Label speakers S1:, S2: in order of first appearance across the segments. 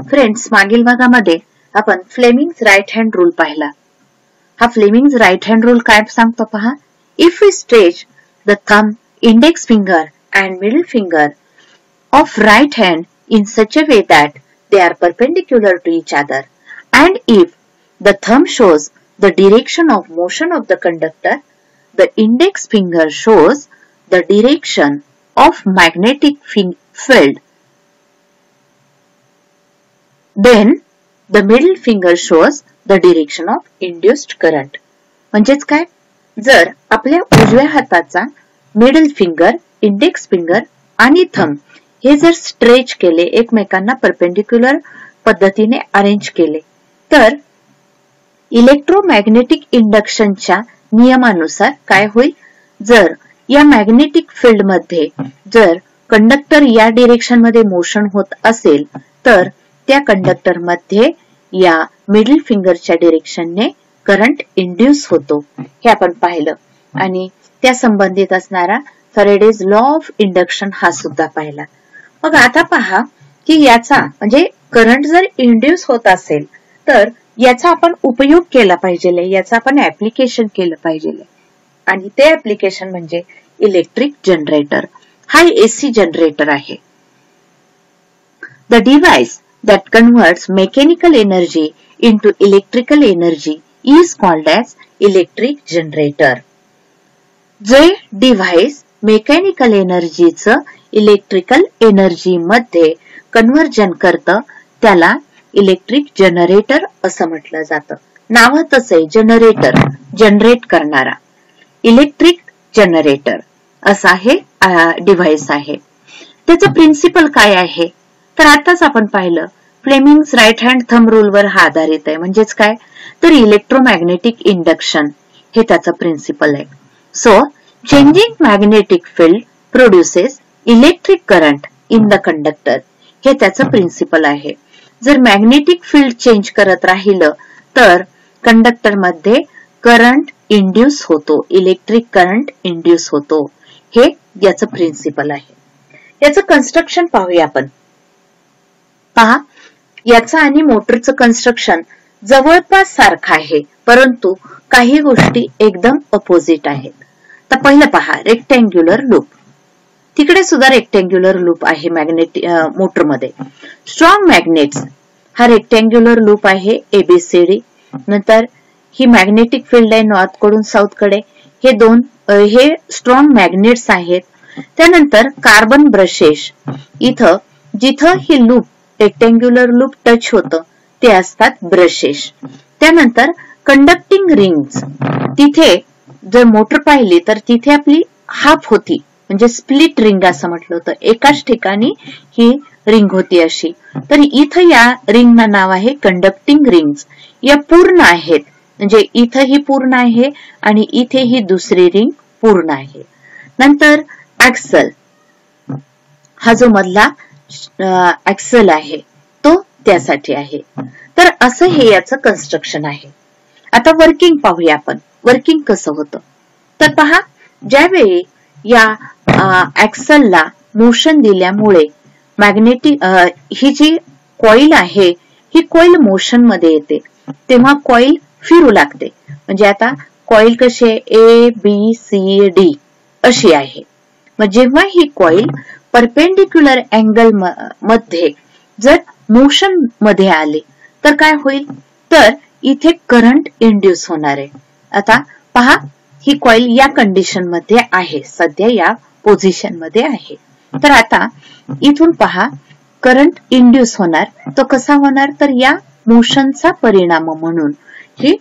S1: Friends, मागील भागामध्ये आपण फ्लेमिंग्स राईट हँड रूल पाहिला. हा फ्लेमिंग्स राईट हँड रूल काय सांगतो पहा. If we stretch the thumb, index finger and middle finger of right hand in such a way that they are perpendicular to each other, and if the thumb shows the direction of motion of the conductor, the index finger shows the direction of magnetic field, then the middle finger shows the direction of induced current. म्हणजेच काय, जर आपल्या उजव्या हाताचा middle finger, index finger आणि thumb हे जर stretch केले, एकमेकांना परपेंडिक्युलर पद्धतीने अरेंज केले, तर इलेक्ट्रोमॅग्नेटिक इंडक्शनच्या नियमानुसार काय होईल. जर या मॅग्नेटिक फील्ड मध्ये जर कंडक्टर या डिरेक्शन मध्ये मोशन होत असेल, तर त्या कंडक्टर मध्ये या मिडल फिंगरच्या डिरेक्शनने करंट इंड्यूस होतो. हे आपण पाहिलं आणि त्या संबंधित असणारा फॅरेडेज लॉ ऑफ इंडक्शन हा सुद्धा पाहिला. मग आता पहा की याचा म्हणजे करंट जर इंड्यूस होत असेल तर याचा आपण उपयोग केला पाहिजे, याचा आपण ऍप्लिकेशन केलं पाहिजे. आणि ते ऍप्लिकेशन म्हणजे इलेक्ट्रिक जनरेटर. हा एसी जनरेटर आहे. The device that converts mechanical energy into electrical energy is called as electric generator. जे डिव्हाइस मेकॅनिकल एनर्जीचं इलेक्ट्रिकल एनर्जी मध्ये कन्व्हर्जन करतं त्याला इलेक्ट्रिक जनरेटर असं म्हटलं जातं. नावातच आहे जनरेटर, जनरेट करणारा. इलेक्ट्रिक जनरेटर असा हे डिव्हाइस आहे. त्याचं प्रिन्सिपल काय आहे तर आताच आपण पाहिलं, फ्लेमिंग्स राईट हँड थंब रूलवर हा आधारित आहे. म्हणजेच काय तर इलेक्ट्रोमॅग्नेटिक इंडक्शन हे त्याचं प्रिन्सिपल आहे. So changing magnetic field produces electric current in the conductor हे त्याचं प्रिन्सिपल आहे. जर मॅग्नेटिक फील्ड चेंज करत राहिलं तर कंडक्टर मध्ये करंट इंड्यूस होतो, इलेक्ट्रिक करंट इंड्यूस होतो. हे याचं प्रिन्सिपल आहे. याचं कन्स्ट्रक्शन पाहूया आपण. पहा, याचं आणि मोटरचं कन्स्ट्रक्शन जवळपास सारखं आहे, परंतु काही गोष्टी एकदम अपोजिट आहेत. तर पहिलं पहा, रेक्टँग्युलर लूप. तिकडे सुद्धा रेक्टँग्युलर लूप आहे मॅग्नेटिक मोटरमध्ये. स्ट्रॉंग मॅग्नेट्स हा रेक्टँग्युलर लूप आहे एबीसीडी. नंतर ही मॅग्नेटिक फील्ड आहे नॉर्थ कडून साऊथ कडे. हे दोन हे स्ट्रॉंग मॅग्नेट्स आहेत. त्यानंतर कार्बन ब्रशेस, इथं जिथं ही लूप रेक्टँग्युलर लूप टच होतं ते असतात ब्रशेस. त्यानंतर कंडक्टिंग रिंग्स, तिथे जर मोटर पाहिली तर तिथे आपली हाफ होती, म्हणजे स्प्लिट रिंग असं म्हटलं होतं. एकाच ठिकाणी ही रिंग होती अशी. तर इथं या रिंगना नाव आहे कंडक्टिंग रिंग्स. या पूर्ण आहेत, म्हणजे इथं ही पूर्ण आहे आणि इथे ही दुसरी रिंग पूर्ण आहे. नंतर ऍक्सल, हा जो मधला ऍक्सल आहे तो त्यासाठी आहे. तर असं हे याचं कन्स्ट्रक्शन आहे. आता वर्किंग पाहूया आपण. वर्किंग कसं होतं तर पहा, ज्यावेळी या ऍक्सलला मोशन दिल्यामुळे मॅग्नेटिक ही जी कॉईल आहे ही कॉईल मोशन मध्ये येते, तेव्हा कॉईल फिरू लागते. म्हणजे आता कॉईल कशी आहे, ए बी सी डी अशी आहे. मग जेव्हा ही कॉईल परपेंडिक्युलर अँगल मध्ये जर मोशन मध्ये आली तर काय होईल तर इथे करंट इंड्यूस होणार आहे. आता पहा, ही कॉईल या कंडिशन मध्ये आहे, सध्या या पोझिशन मध्ये आहे. तर आता इथून पहा करंट इंड्यूस होणार. तो कसा होणार तर या मोशनचा परिणाम म्हणून ही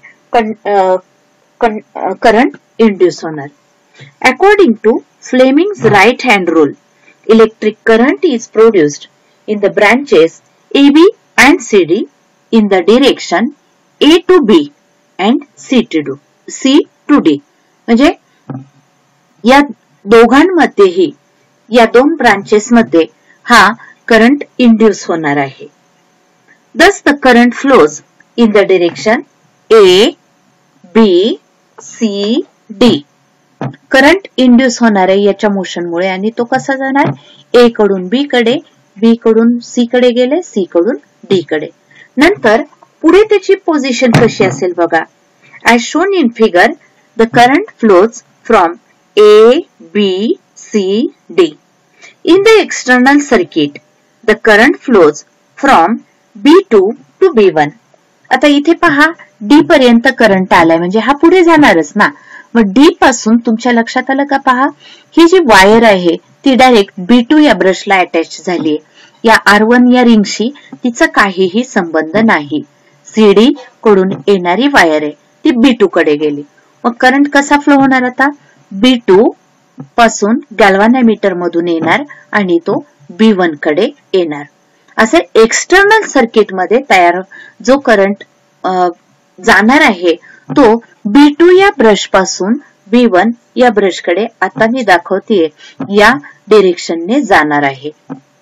S1: करंट इंड्यूस होणार. According to Fleming's right hand rule, electric current is produced in the branches AB and CD in the direction A to B and C to D. म्हणजे या दोघांमध्येही, या दोन ब्रांचेस मध्ये हा करंट इंड्यूस होणार आहे. Thus the current flows in the direction A, B, C, D. Current induce होणार आहे याच्या मोशनमुळे आणि तो कसा जाणार, ए कडून बी कडे, बी कडून सी कडे गेले, सी कडून डी कडे. नंतर पुढे त्याची पोझिशन कशी असेल बघा. As shown in figure the current flows from A B C D. In the external circuit, the current flows from B2 to B1. आता इथे पहा D पर्यंत करंट आलाय म्हणजे हा पुढे जाणारच ना. मग D पासून तुमच्या लक्षात आलं का पहा, ही जी वायर आहे ती डायरेक्ट B2 या ब्रशला अटॅच झाली. या R1 या रिंगशी तिचा काहीही संबंध नाही. CD कडून येणारी वायर आहे ती B2 कडे गेली. मग करंट कसा फ्लो होणार आता, B2 पासून गॅल्व्हॅनोमीटर मधून येणार आणि तो B1 कडे येणार. असे एक्सटर्नल सर्किट मध्ये तयार जो करंट जाणार आहे तो B2 या ब्रश पासून B1 या ब्रश कडे आता मी दाखवतेय या डिरेक्शनने जाणार आहे.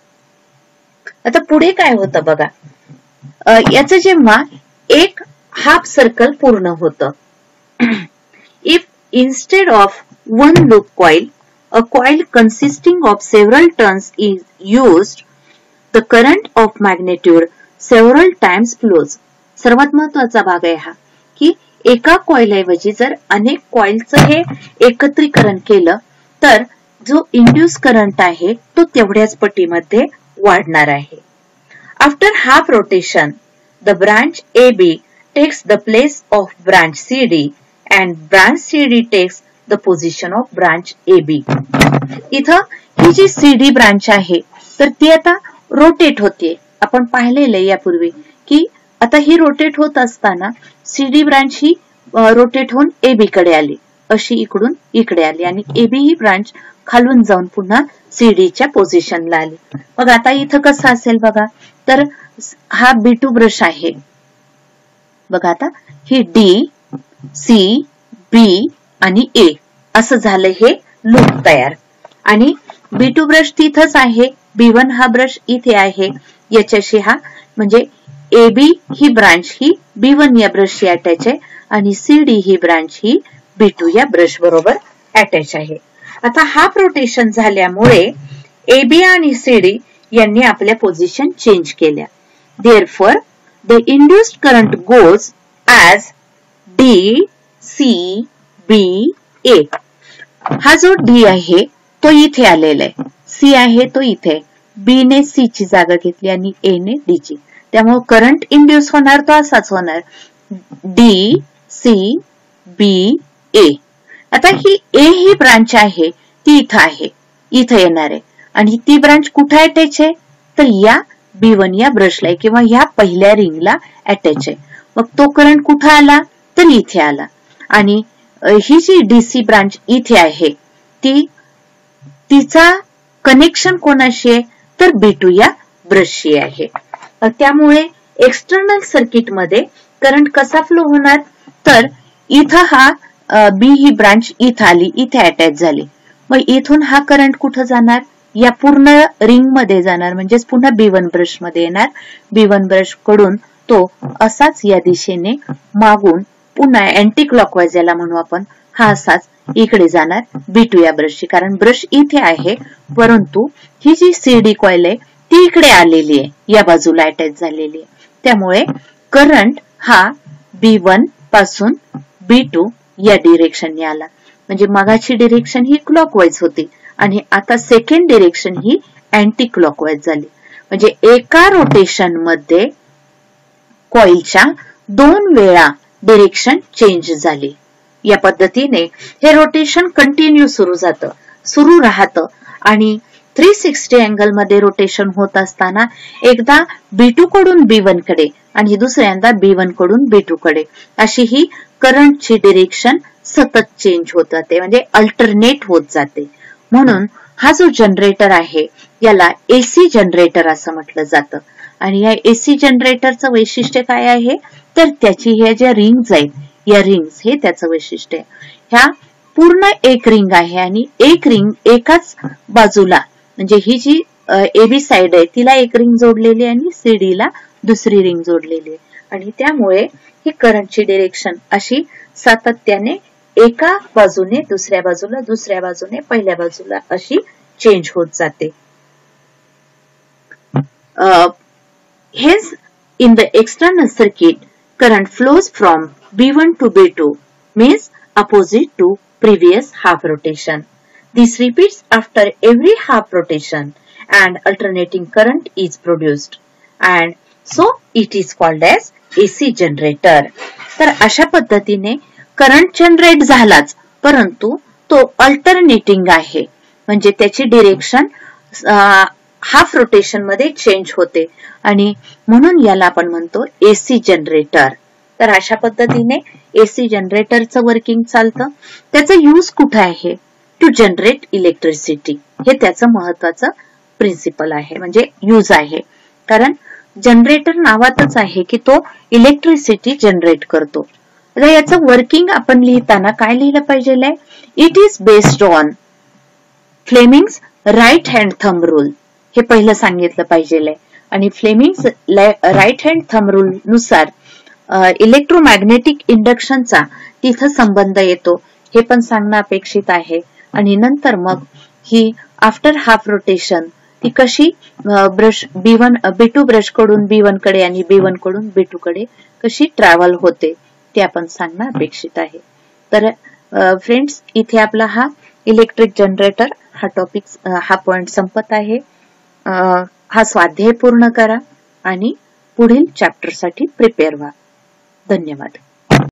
S1: आता पुढे काय होतं बघा, याचं जेव्हा एक हाफ सर्कल पूर्ण होतं, if instead of one loop coil, a coil consisting of several turns is used, the current of magnitude several times flows. सर्वात महत्वाचा भाग आहे हा की एका कॉइल ऐवजी जर अनेक कॉइलचं हे एकत्रीकरण केलं तर जो इंड्यूस करंट आहे तो तेवढ्याच पटीमध्ये वाढणार आहे. After half rotation the branch AB takes the place of branch CD and branch CD takes the position of branch AB. इथं ही जी CD ब्रांच आहे तर ती आता रोटेट होते. आपण पाहिलेलं यापूर्वी की आता ही रोटेट होत असताना CD ब्रांच ही रोटेट होऊन AB कडे आली, अशी इकडून इकडे आली आणि AB ही ब्रांच खालून जाऊन पुन्हा CD च्या पोझिशनला आली. मग आता इथं कसं असेल बघा, तर हा B2 ब्रश आहे बघा. आता ही D C B आणि A असं झालं हे लूप तयार. आणि B2 ब्रश तिथंच आहे, B1 हा ब्रश इथे आहे, याच्याशी हा म्हणजे AB ही ब्रांच ही B1 या ब्रशशी अटॅच आहे आणि CD ही ब्रांच ही B2 या ब्रश बरोबर अटॅच आहे. आता हाफ रोटेशन झाल्यामुळे AB आणि CD यांनी आपल्या पोझिशन चेंज केल्या. Therefore, the induced current goes as D C B A. हा जो D आहे तो इथे आलेला आहे, C आहे तो इथे, B ने C ची जागा घेतली आणि A ने D ची. त्यामुळे करंट इंड्यूस होणार तो असाच होणार, D C B A. आता ही A ही ब्रांच आहे ती इथं आहे, इथं येणार आहे आणि ती ब्रांच कुठे अटॅच आहे तर या B1 या ब्रशला किंवा ह्या पहिल्या रिंगला अटॅच आहे. मग तो करंट कुठे आला तर इथे आला आणि ही जी DC ब्रांच इथे आहे ती तिचा कनेक्शन कोणाशी आहे तर B2 या ब्रशशी आहे. त्यामुळे एक्सटर्नल सर्किट मध्ये करंट कसा फ्लो होणार तर इथं हा B ही ब्रांच इथं आली, इथे अटॅच झाली. मग इथून हा करंट कुठं जाणार, या पूर्ण रिंग मध्ये जाणार, म्हणजेच पुन्हा B1 ब्रश मध्ये येणार. B1 ब्रश कडून तो असाच या दिशेने मागून पुन्हा अँटी क्लॉकवाइज याला म्हणू आपण, हा असाच इकडे जाणार B2 या ब्रशची. कारण ब्रश इथे आहे परंतु ही जी CD कॉइल आहे ती इकडे आलेली आहे, या बाजूला अटॅच झालेली आहे. त्यामुळे करंट हा B1 पासून B2 या डिरेक्शनने आला. म्हणजे मगाची डिरेक्शन ही क्लॉकवाइज होती आणि आता सेकंड डिरेक्शन ही अँटी क्लॉकवाइज झाली. म्हणजे एका रोटेशन मध्ये कॉइलच्या 2 वेळा डिरेक्शन चेंज झाली. या पद्धतीने हे रोटेशन कंटिन्यू सुरू राहतं आणि 360 अँगल मध्ये रोटेशन होत असताना एकदा B2 कडून B1 कडे आणि दुसऱ्यांदा B1 कडून B2 कडे अशी ही करंटची डिरेक्शन सतत चेंज होत जाते, म्हणजे अल्टरनेट होत जाते. म्हणून हा जो जनरेटर आहे याला AC जनरेटर असं म्हटलं जातं. आणि या AC जनरेटरचं वैशिष्ट्य काय आहे तर त्याची ह्या ज्या रिंग्स आहेत या रिंग्स हे त्याचं वैशिष्ट्य आहे. ह्या पूर्ण एक रिंग आहे आणि एक रिंग एकाच बाजूला, म्हणजे ही जी AB साइड आहे तिला एक रिंग जोडलेली आहे आणि CD ला दुसरी रिंग जोडलेली आहे आणि त्यामुळे ही करंटची डिरेक्शन अशी सातत्याने एका बाजूने दुसऱ्या बाजूला, दुसऱ्या बाजूने पहिल्या बाजूला अशी चेंज होत जाते. Hence, in the external circuit, current flows from B1 to B2, means opposite to previous half rotation. This repeats after every half rotation and alternating current is produced. And so it is called as AC generator. तर अशा पद्धतीने current generate झालाच, परंतु तो alternating आहे, म्हणजे त्याची direction half rotation मध्ये चेंज होते आणि म्हणून याला आपण म्हणतो एसी जनरेटर. तर अशा पद्धतीने एसी जनरेटरचं वर्किंग चालतं. त्याचं यूज कुठे आहे? To generate electricity. हे त्याचं महत्वाचं प्रिन्सिपल आहे, म्हणजे यूज आहे. कारण जनरेटर नावातच आहे की तो इलेक्ट्रिसिटी जनरेट करतो. आता याचं वर्किंग आपण लिहिताना काय लिहिलं पाहिजे? It is based on Fleming's right hand thumb rule. हे पहिलं सांगितलं पाहिजे. आणि Fleming's right hand thumb rule नुसार इलेक्ट्रोमॅग्नेटिक इंडक्शनचा तिथं संबंध येतो, हे पण सांगणं अपेक्षित आहे. आणि नंतर मग ही आफ्टर हाफ रोटेशन ती कशी ब्रश B2 ब्रश कडून B1 कडे आणि B1 कडून B2 कडे कशी ट्रॅव्हल होते ते आपण सांगणं अपेक्षित आहे. तर फ्रेंड्स, इथे आपला हा इलेक्ट्रिक जनरेटर हा टॉपिक हा पॉइंट संपत आहे. हा स्वाध्याय पूर्ण करा आणि पुढील चॅप्टर साठी प्रिपेअर व्हा. धन्यवाद.